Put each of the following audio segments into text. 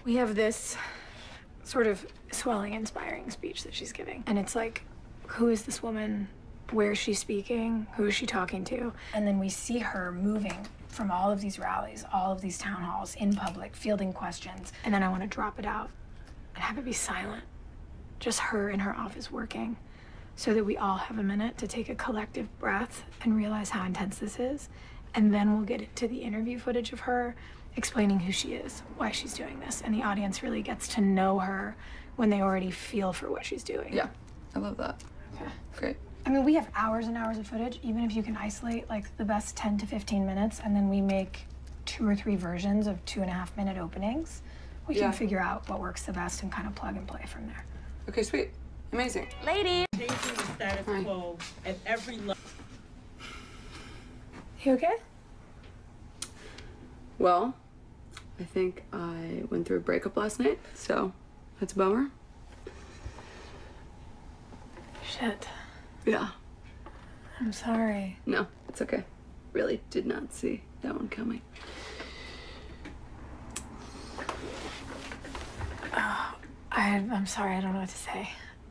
We have this sort of swelling, inspiring speech that she's giving. And it's like, who is this woman? Where is she speaking? Who is she talking to? And then we see her moving from all of these rallies, all of these town halls, in public, fielding questions. And then I want to drop it out and have it be silent. Just her in her office working, so that we all have a minute to take a collective breath and realize how intense this is. And then we'll get into the interview footage of her explaining who she is, why she's doing this. And the audience really gets to know her when they already feel for what she's doing. Yeah, I love that. Okay. Great. I mean, we have hours and hours of footage, even if you can isolate like the best 10 to 15 minutes, and then we make 2 or 3 versions of 2.5-minute openings. We can figure out what works the best and kind of plug and play from there. Okay, sweet. Amazing. Lady! Changing the status quo at every level. You okay? Well, I think I went through a breakup last night, so that's a bummer. Shit. Yeah. I'm sorry. No, it's okay. Really did not see that one coming. I'm sorry, I don't know what to say.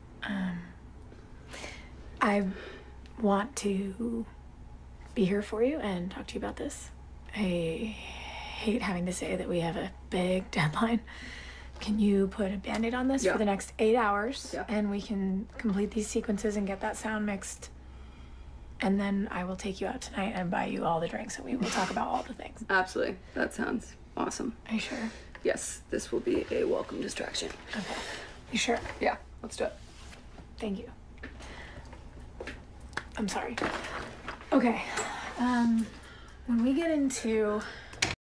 I want to be here for you and talk to you about this. I hate having to say that we have a big deadline. Can you put a Band-Aid on this for the next 8 hours? And we can complete these sequences and get that sound mixed. And then I will take you out tonight and buy you all the drinks and we will talk about all the things. Absolutely. That sounds awesome. Are you sure? Yes, this will be a welcome distraction. Okay. You sure? Yeah, let's do it. Thank you. I'm sorry. Okay. When we get into